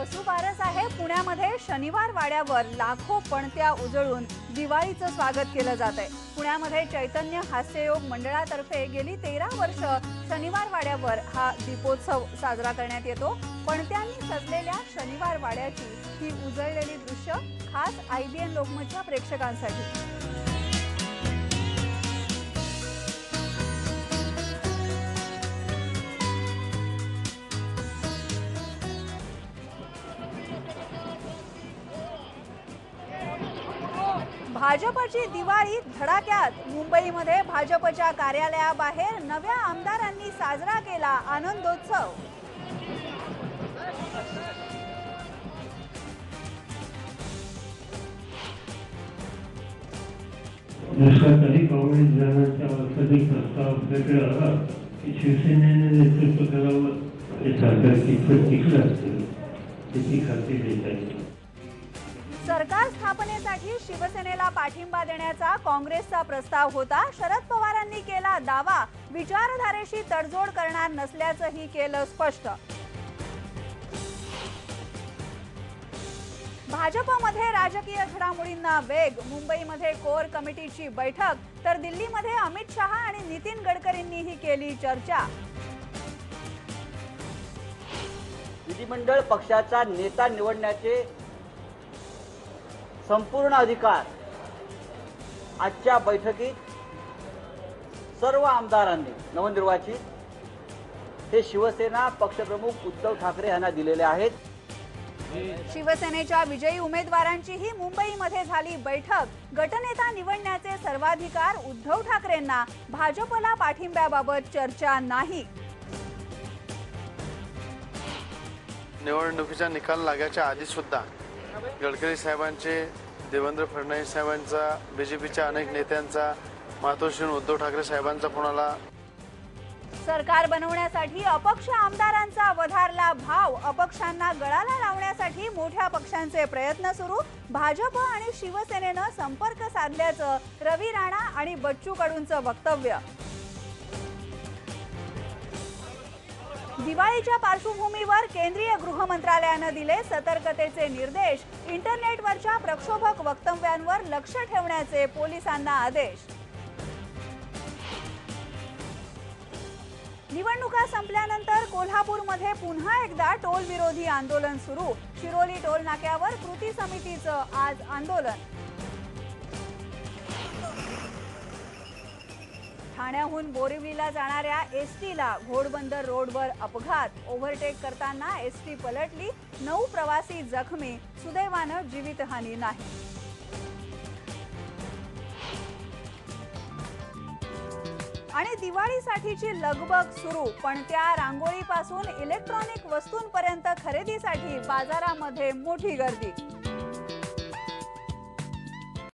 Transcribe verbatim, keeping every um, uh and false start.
वसुबारस आहे। पुण्यामध्ये शनिवार वाड्यावर लाखो पणत्या उजळून दिवाळीचं स्वागत केलं जातंय। पुण्यामध्ये चैतन्य हास्ययोग मंडळातर्फे गेली तेरा वर्ष शनिवार वाड्यावर हा दीपोत्सव साजरा करण्यात येतो। पणत्यांनी सजलेल्या शनिवार वाड्याची ही उजळलेली दृश्य खास आयबीएन लोकमतच्या प्रेक्षकांसाठी। भाजपची दिवाळी धडाक्यात। मुंबईमध्ये भाजपच्या कार्यालयाबाहेर नव्या आमदारांनी साजरा केला आनंदोत्सव। देशातही काँग्रेस जाण्याचा वास्तविक प्रस्ताव आपल्याकडे आला की शिवसेनेने नेतृत्व करावं, हे सरकार कितपत टिकलं असेल त्याची खात्री देता येईल। सरकार स्थापनेसाठी शिवसेनेला पाठिंबा देण्याचा काँग्रेसचा प्रस्ताव होता। शरद पवारांनी केला दावा, विचारधारेशी तडजोड करणार नसल्याचंही केलं स्पष्ट। भाजपमध्ये राजकीय घडामोडींना वेग। मुंबईमध्ये कोर कमिटीची बैठक, तर दिल्लीमध्ये अमित शहा आणि नितीन गडकरींनीही केली चर्चा। विधिमंडळ पक्षाचा नेता निवडण्याचे संपूर्ण अधिकार आजच्या बैठकीत सर्व आमदारांनी नवनिर्वाचित हे शिवसेना पक्षप्रमुख उद्धव ठाकरे यांना दिलेले आहेत। शिवसेनेच्या विजयी उमेदवारांची ही मुंबईमध्ये झाली बैठक। गटनेता निवडण्याचे सर्वाधिकार उद्धव ठाकरेंना, भाजपला पाठिंब्याबाबत चर्चा नाही। निवडणुकीचा निकाल लागायच्या आधी सुद्धा गडकरी साहेबांचे, देवेंद्र फडणवीस साहेबांचा, बीजेपीच्या अनेक नेत्यांचा, मातोश्री उद्धव ठाकरे साहेबांचा फोन आला। सरकार बनवण्यासाठी अपक्ष आमदारांचा वधारला भाव। अपक्षांना गळाला लावण्यासाठी मोठ्या पक्षांचे प्रयत्न सुरू। भाजप आणि शिवसेनेनं संपर्क साधल्याचं रवी राणा आणि बच्चू कडूंचं वक्तव्य। दिवाळीच्या पार्श्वभूमीवर केंद्रीय गृह मंत्रालयानं दिले सतर्कतेचे निर्देश। इंटरनेटवरच्या प्रक्षोभक वक्तव्यांवर लक्ष ठेवण्याचे पोलिसांना आदेश। निवडणुका संपल्यानंतर कोल्हापूरमध्ये पुन्हा एकदा टोल विरोधी आंदोलन सुरू। शिरोली टोल नाक्यावर कृती समितीचं आज आंदोलन। ठाण्याहून बोरिवलीला जाणाऱ्या एसटीला घोडबंदर रोडवर अपघात। ओव्हरटेक करताना एसटी पलटली, नऊ प्रवासी जखमी। सुदैवानं जीवितहानी नाही। आणि दिवाळीसाठीची लगबग सुरू। पण त्या रांगोळीपासून इलेक्ट्रॉनिक वस्तूंपर्यंत खरेदीसाठी बाजारामध्ये मोठी गर्दी।